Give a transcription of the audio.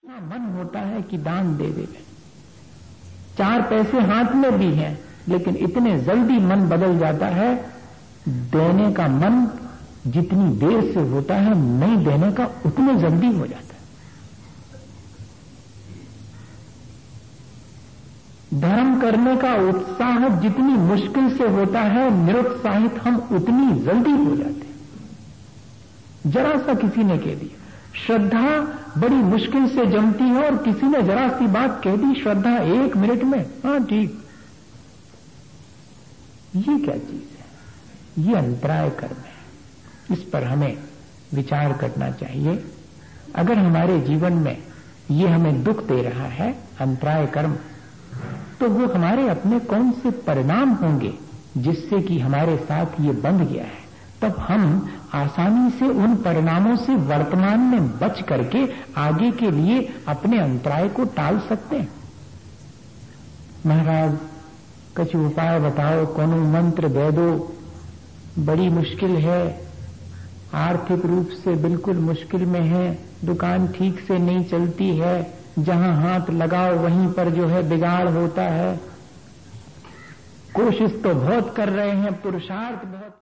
मन होता है कि दान दे दे, 4 पैसे हाथ में भी हैं, लेकिन इतने जल्दी मन बदल जाता है। देने का मन जितनी देर से होता है, नहीं देने का उतने जल्दी हो जाता है। धर्म करने का उत्साह जितनी मुश्किल से होता है, निरुत्साहित हम उतनी जल्दी हो जाते हैं। जरा सा किसी ने कह दिया, श्रद्धा बड़ी मुश्किल से जमती है, और किसी ने जरा सी बात कह दी, श्रद्धा 1 मिनट में, हाँ ठीक। ये क्या चीज है? ये अंतराय कर्म है। इस पर हमें विचार करना चाहिए। अगर हमारे जीवन में ये हमें दुख दे रहा है अंतराय कर्म, तो वो हमारे अपने कौन से परिणाम होंगे जिससे कि हमारे साथ ये बंध गया है। तब हम आसानी से उन परिणामों से वर्तमान में बच करके आगे के लिए अपने अंतराय को टाल सकते हैं। महाराज कुछ उपाय बताओ, कोनो मंत्र दे दो, बड़ी मुश्किल है, आर्थिक रूप से बिल्कुल मुश्किल में है, दुकान ठीक से नहीं चलती है, जहां हाथ लगाओ वहीं पर जो है बिगाड़ होता है। कोशिश तो बहुत कर रहे हैं, पुरुषार्थ बहुत